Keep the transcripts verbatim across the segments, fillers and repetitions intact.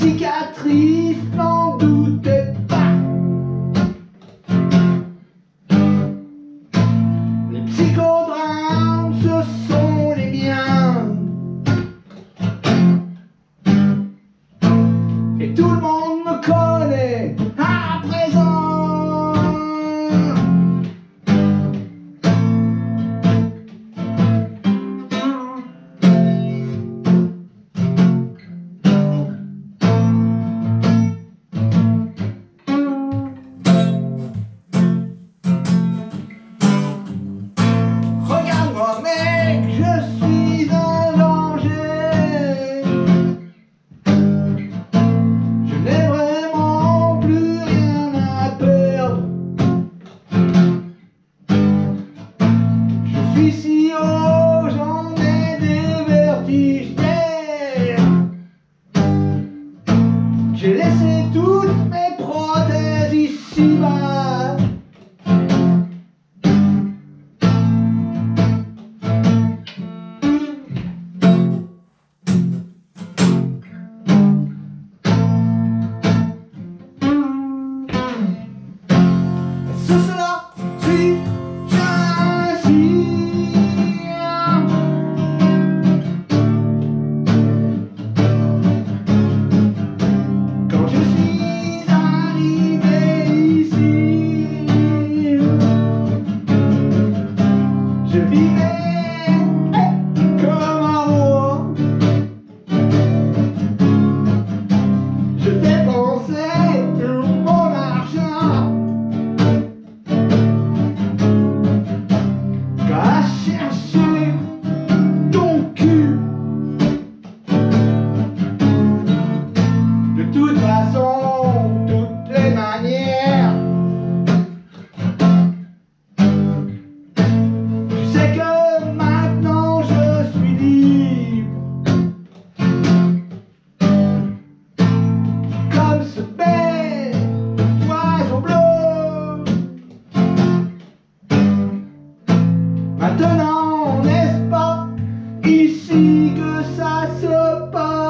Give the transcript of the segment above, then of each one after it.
cicatrices, n'en doutez pas. Les psychodrames, ce sont les miens. Et tout le monde me connaît à présent. Regarde-moi mec, je suis en danger. Je n'ai vraiment plus rien à perdre. Je suis si haut, j'en ai des vertiges. Yeah. J'ai laissé toutes mes prothèses ici-bas. Ce cela suis ainsi. Quand je suis arrivé ici, je vivais comme un roi. Je dépensais mon argent à chercher ton cul. De toute façon, toutes les manières, tu sais que maintenant je suis libre. Comme ce bel oiseau bleu. Maintenant, n'est-ce pas ici que ça se passe?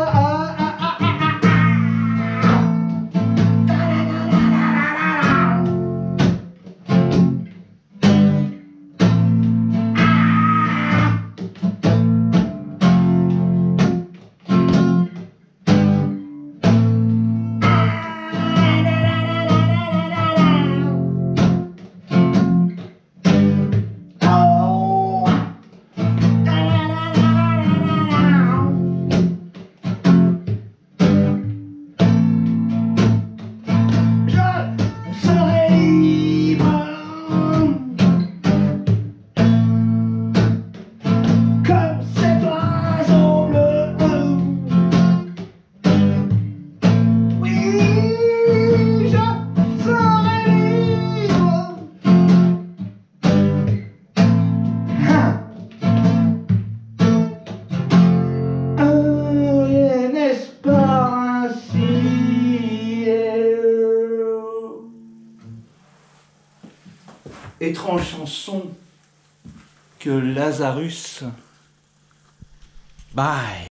Je serai libre comme cet oiseau bleu. Oui, je serai libre. Ah. Oh, yeah, n'est-ce pas ainsi? Étrange chanson que Lazarus. Bye.